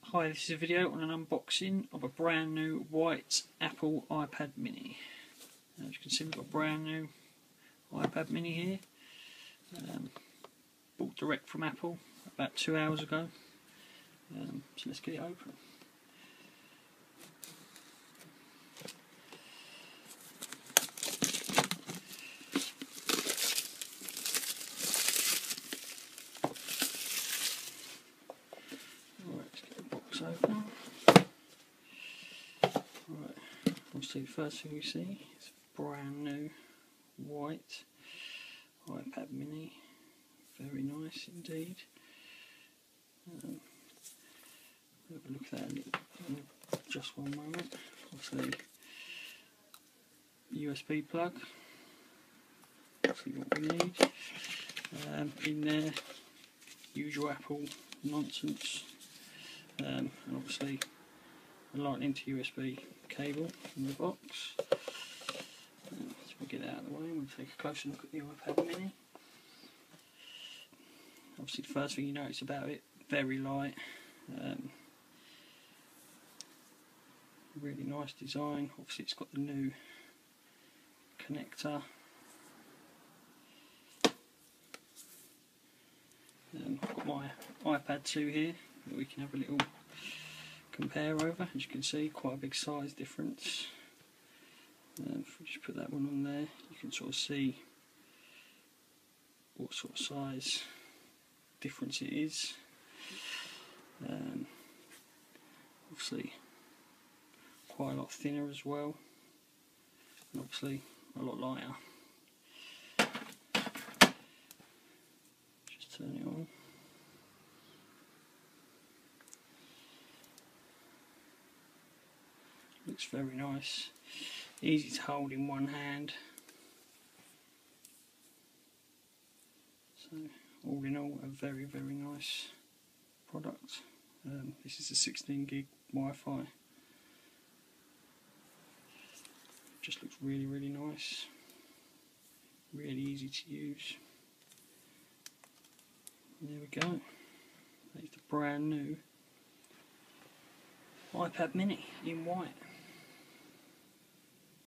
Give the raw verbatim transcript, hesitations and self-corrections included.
Hi, this is a video on an unboxing of a brand new white Apple iPad mini. As you can see, we've got a brand new iPad mini here. Um, bought direct from Apple about two hours ago. Um, so let's get it open. Open. Right, obviously the first thing we see is a brand new white iPad mini. Very nice indeed. Um, have a look at that in just one moment. Obviously U S B plug. See what we need. Um, in there, usual Apple nonsense. Um, and obviously a lightning to U S B cable in the box. Um, so we'll get that out of the way and we'll take a closer look at the iPad mini. Obviously the first thing you notice about it, very light. Um, really nice design. Obviously it's got the new connector. Um, I've got my iPad two here that we can have a little compare over. As you can see, quite a big size difference. Um, if we just put that one on there, you can sort of see what sort of size difference it is. Um, obviously quite a lot thinner as well, and obviously a lot lighter. Just turn it on. Looks very nice, easy to hold in one hand. So all in all, a very very nice product. Um, this is a sixteen gig Wi-Fi. Just looks really really nice, really easy to use. And there we go. That's the brand new iPad mini in white.